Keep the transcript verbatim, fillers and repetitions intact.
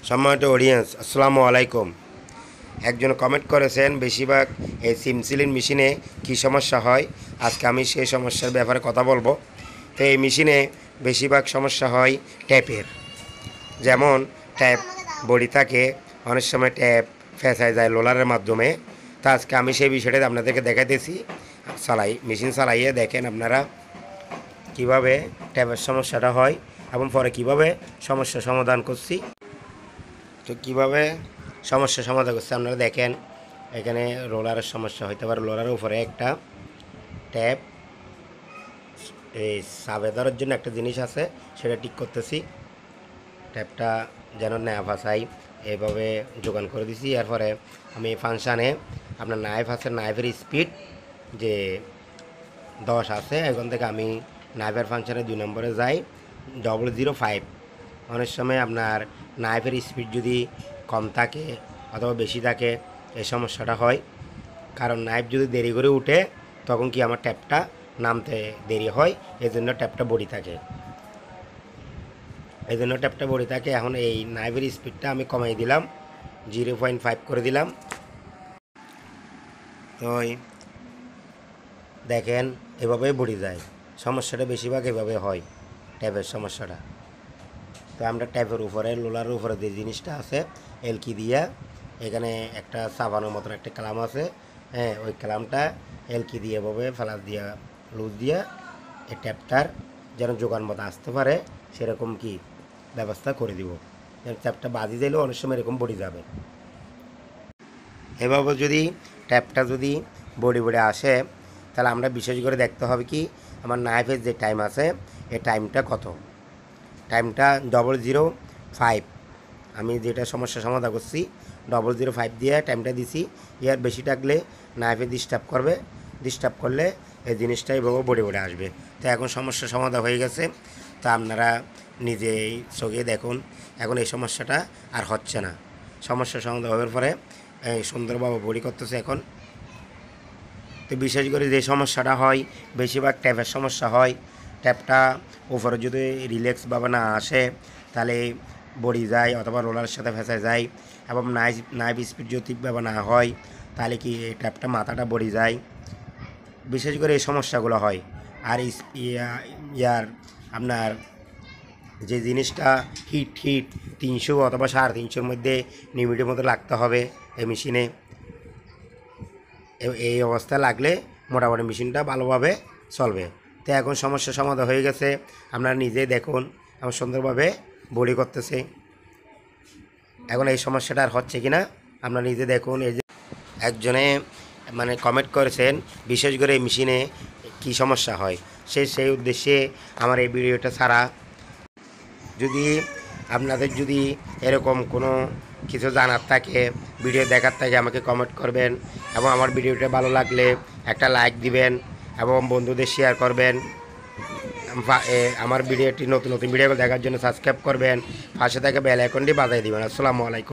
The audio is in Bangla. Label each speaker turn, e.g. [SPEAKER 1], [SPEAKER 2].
[SPEAKER 1] সম্মানিত অডিয়েন্স, আসসালামু আলাইকুম। একজন কমেন্ট করেছেন বেশিরভাগ এই সিম সিলিং মেশিনে কী সমস্যা হয়। আজকে আমি সেই সমস্যার ব্যাপারে কথা বলবো। তো এই মেশিনে বেশিরভাগ সমস্যা হয় ট্যাপের। যেমন ট্যাপ বডি থাকে, অনেক সময় ট্যাপ ফেঁসায় যায় রোলারের মাধ্যমে। তা আজকে আমি সেই বিষয়টা আপনাদেরকে দেখাইতেছি। চালাই মেশিন চালাইয়ে দেখেন আপনারা কিভাবে ট্যাপের সমস্যাটা হয় এবং পরে কিভাবে সমস্যা সমাধান করছি। তো কীভাবে সমস্যা সমাধান করছে আপনারা দেখেন। এখানে রোলারের সমস্যা হইতে পারে, রোলারের উপরে একটা ট্যাপ এই সাবে ধরার জন্য একটা জিনিস আছে, সেটা ঠিক করতেছি। ট্যাপটা যেন না ফাঁসাই এইভাবে যোগান করে দিছি। এরপরে আমি ফাংশানে আপনার নাইফ আছে, নাইফের স্পিড যে দশ আছে, এখন থেকে আমি নাইফের ফাংশানে দুই নম্বরে যাই ডবল জিরো ফাইভ। অনেক সময় আপনার নাইফের স্পিড যদি কম থাকে অথবা বেশি থাকে এই সমস্যাটা হয়। কারণ নাইফ যদি দেরি করে উঠে তখন কি আমার ট্যাপটা নামতে দেরি হয়, এই জন্য ট্যাপটা বডি থাকে এই জন্য ট্যাপটা বডি থাকে। এখন এই নাইফের স্পিডটা আমি কমাই দিলাম, জিরো পয়েন্ট ফাইভ করে দিলাম। তো দেখেন এভাবেই বডি যায়। সমস্যাটা বেশিরভাগ এভাবে হয় ট্যাপের সমস্যাটা। তো আমরা ট্যাপের উপরে লোলারের উপরে যে জিনিসটা আছে এলকি দিয়া, এখানে একটা সাবানোর মতন একটা কালাম আছে, হ্যাঁ ওই কালামটা এলকি দিয়ে এভাবে ফেলাস দিয়া লুজ দিয়া এই ট্যাপটার যেন যোগান মতো আসতে পারে সেরকম কি ব্যবস্থা করে দিব। ট্যাপটা বাজি দিলেও অনেক সময় এরকম বডি যাবে। এভাবে যদি ট্যাপটা যদি বডি বডি আসে তাহলে আমরা বিশেষ করে দেখতে হবে কি আমার নাইফের যে টাইম আছে এই টাইমটা কত। টাইমটা ডবল জিরো ফাইভ, আমি যেটা সমস্যা সমাধান করছি ডবল জিরো ফাইভ দিয়ে টাইমটা দিছি। ইয়ার বেশি থাকলে নাইফে ডিস্টার্ব করবে, ডিস্টার্ব করলে এই জিনিসটা এভাবে বড়ে বড়ে আসবে। তো এখন সমস্যা সমাধান হয়ে গেছে। তা আপনারা নিজেই চোখে দেখুন, এখন এই সমস্যাটা আর হচ্ছে না। সমস্যা সমাধান হওয়ার পরে এই সুন্দরভাবে বড়ি করতেছে এখন। তো বিশেষ করে যে সমস্যাটা হয় বেশিরভাগ ট্যাপের সমস্যা হয়। ট্যাপটা উপরে যদি রিল্যাক্স ভাবে না আসে তাহলে বডি যায় অথবা রোলারের সাথে ফেঁসে যায়, এবং নাইফ নাইফ স্পিড যদি ঠিকভাবে না হয় তাহলে কি এই ট্যাপটা মাথাটা বডি যায়। বিশেষ করে এই সমস্যাগুলো হয়। আর ইয়ার আপনার যে জিনিসটা হিট হিট তিনশো অথবা সাড়ে তিনশোর মধ্যে লিমিটের মধ্যে লাগতে হবে এই মেশিনে। এই অবস্থা লাগলে মোটামুটি মেশিনটা ভালোভাবে চলবে। তো এখন সমস্যা সমাধান হয়ে গেছে, আপনারা নিজেই দেখুন আমার সুন্দরভাবে বডি করতেছে। এখন এই সমস্যাটা আর হচ্ছে কি না আপনারা নিজে দেখুন। এই যে একজনে মানে কমেন্ট করেছেন বিশেষ করে এই মেশিনে কী সমস্যা হয়, সে সেই উদ্দেশ্যে আমার এই ভিডিওটা ছাড়া। যদি আপনাদের যদি এরকম কোনো কিছু জানার থাকে, ভিডিও দেখার থাকে, আমাকে কমেন্ট করবেন এবং আমার ভিডিওটা ভালো লাগলে একটা লাইক দিবেন এবং বন্ধুদের শেয়ার করবেন। আমার ভিডিওটি নতুন নতুন ভিডিওগুলো দেখার জন্য সাবস্ক্রাইব করবেন, পাশে থেকে বেল আইকনটি বাজায় দিবেন। আসসালামু আলাইকুম।